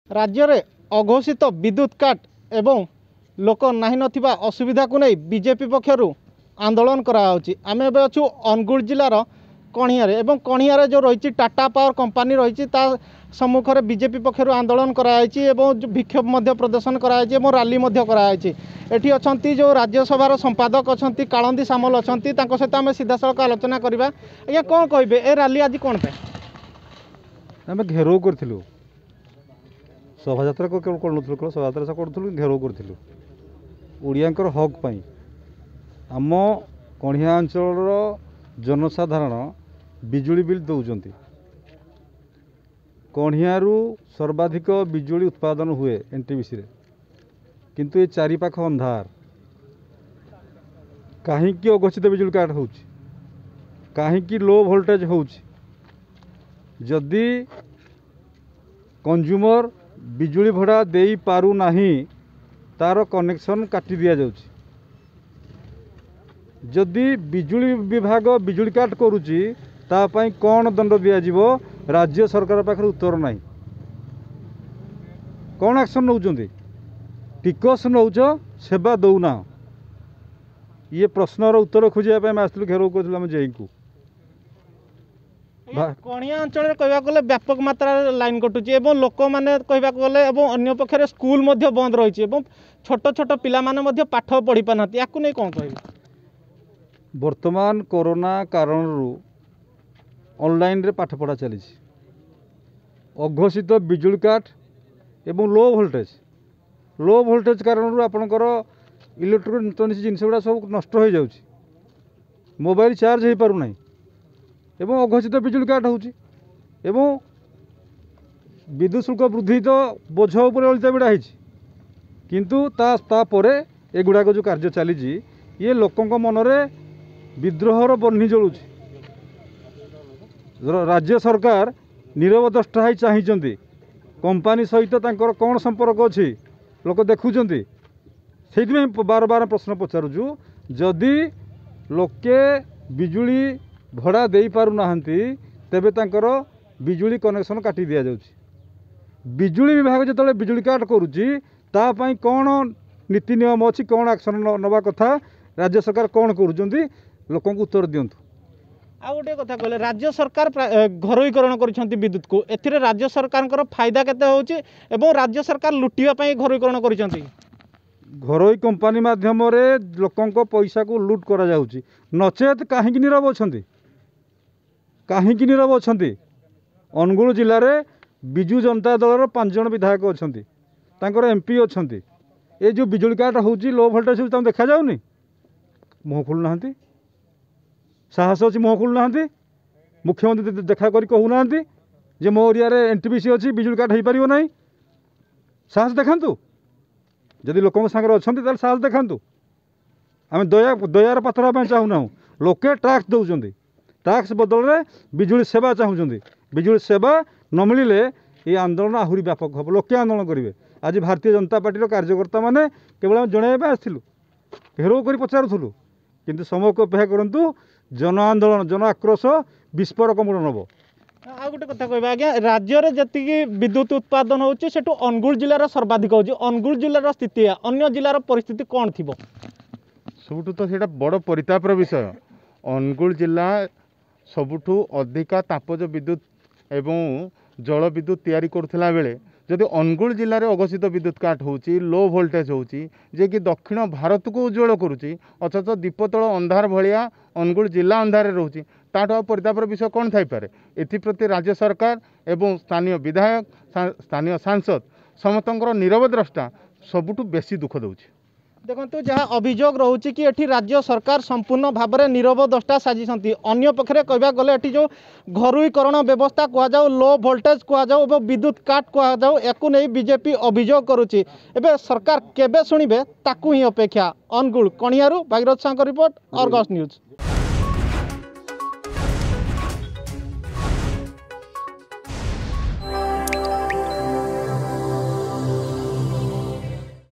राज्य में अघोषित विद्युत काट एवं लोक नहीं नथिबा असुविधा को नहीं बीजेपी पक्षर आंदोलन कराउछि। आमे एबे अछु अनुगुल जिलार कणियारे एवं कणियारे जो रही टाटा पावर कंपनी रही सम्मुख में बीजेपी पक्षर आंदोलन कराई एवं विक्षोभ मध्य प्रदर्शन कराई एवं रैली मध्य कराई। एठी अछंती जो राज्यसभार संपादक अछंती कालंदी सामल अछंती तांको सहित आमे सीधा सड़क आलोचना करबा। आज्ञा कोन कहबे ए रैली आज कोन पे आमे घेराव करथिलु शोभायात्रा को करूँ शोभायात्रा करूँ घेराव करूँ ओडियांकर हक पाई आम कणिया अंचल जनसाधारण बिजुली बिल दौरान कणियारू सर्वाधिक बिजुली उत्पादन हुए एनटीपीसी रे किंतु ये चारिपाख अंधार कहीं अघोषित बिजुली काट हो कहीं लो वोल्टेज हो जदि कंज्यूमर बिजुली भड़ा दे पारू नहीं तार कनेक्शन काटी दिया जाउछि। जदि बिजुली विभाग बिजुली काट करुच्ची तापाई कौन दंड दिज्व राज्य सरकार पाखे उत्तर ना कौन एक्शन नौकरी टिकस नौच सेवा दौना ये प्रश्नर उत्तर खोजापी आसलु घेराव कर जेई को कणिया अंचल कहवा गले व्यापक मात्रा लाइन कटुची एवं लोक मैंने कहवा गले अन्य पक्षे स्कूल बंद रही छोट छोट पिला माने पाठ पढ़ी पाना या नहीं कौन कह वर्तमान कोरोना कारण ऑनलाइन रे पाठ पढ़ा चली अघोषित बिजुली काट एवं लो वोल्टेज कारण आपणकर इलेक्ट्रोनिक्स जिनस गुड़ा सब नष्ट हो जाउछि मोबाइल चार्ज हो पारु नहीं एवं अघोषित बिजुली काट हो विद्युत शुल्क वृद्धि तो बोझ उपर अलिता बिड़ा किंतु तापरे एगुड़ाक जो कार्य चली ये लोकों मनरे विद्रोहर बन्ही जलुछि। राज्य सरकार नीरव द्रष्टा ही चाहिए कंपनी सहित तांकर कौन संपर्क अच्छी लोक देखुंट से बार बार प्रश्न पचारुचु जदि लोके बिजुली भड़ा दे पारु नाहंती तेबे तांकर बिजुली कनेक्शन काटी दिया जाउछि। बिजुली विभाग जो बिजुली काट करुच्ची तापाई कौन नीति नियम अच्छी कौन एक्शन नवा कथा राज्य सरकार कौन करुँच लोक उत्तर दिंतु। आ गोटे कथा कहले राज्य सरकार घरोईकरण कर विद्युत को एथिरे राज्य सरकार फायदा केते होउची एवं राज्य सरकार लुटिया पाई घरोईकरण कर घरोई कंपनी माध्यम रे लोकों पैसा को लुट करा जाउची नचेत कहीं नीरव अछंती कहीं नीरव अछंती। अनुगुल जिले में विजु जनता दल 5 जन विधायक अछंती तांकर एमपी अछंती ए जो बिजुली काट होउची लो वोल्टेज होउची देखा जाउनी मुह खोलु नाहंती साहस अच्छी मुह खोलु नाहंती मुख्यमंत्री देखा करी कहू नाहंती जे मो एरिया रे एनटीपीसी अच्छी बिजुली काट हो पारिबो नाही साहस देखांतु जदि लोकों सागर अछंती ताल साहस देखांतु आम दयार पाथर पे चाहूना लोके टैक्स दौरान टैक्स बदल में बिजुली सेवा चाहूँगी बिजुली सेवा न मिले ये आंदोलन आहरी व्यापक हम लोके आंदोलन करेंगे। आज भारतीय जनता पार्टी कार्यकर्ता मैंने केवल जनइबा आसलु घेराव कर पचारूलु किंतु समय को अपेक्षा करूँ जन आंदोलन जन आक्रोश विस्फोरक मूल नब। आ गोटे कथा कहबा आज्ञा राज्य में जी विद्युत उत्पादन होची सेठू अनुगुल जिलार सर्वाधिक होची अनुगुल जिलार स्थिति अन्य जिलार परिस्थिति कौन थी सबुठू तो सेटा बड़ परितापर विषय अनुगुल जिला सबुठू अधिका तापज विद्युत एवं जल विद्युत तैयारी करुला बेले जदि अनुगुल जिले में अघोषित विद्युत काट होची लो वोल्टेज होची जे कि दक्षिण भारत को उज्जवल करुच्ची अथच दीपतल अंधार भाया अनुगुल जिला अंधार रोचे ताठू परितापर विषय कौन थाईपे एप्रति राज्य सरकार एवं स्थानीय विधायक स्थानीय सांसद समस्त नीरव द्रष्टा सबुठू बेसी दुख दौर। देखो जहाँ अभियोग रोचे कि एठी राज्य सरकार संपूर्ण भाव में नीरव द्रष्टा साजिशंती अन्य पक्षरे कहबा गले एठी जो घरोईकरण व्यवस्था कहुओ लो वोल्टेज कहुओ विद्युत काट कहुओ याकू नहीं बीजेपी अभियोग करुच्ची एबे सरकार केबे शुणिबे ताकू ही अपेक्षा। अनुगुल कणियारू Bhagirath Sahu report Argus news.